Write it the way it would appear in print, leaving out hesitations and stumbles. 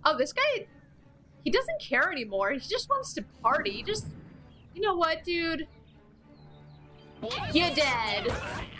Oh, this guy, he doesn't care anymore. He just wants to party. You know what, dude? You're dead.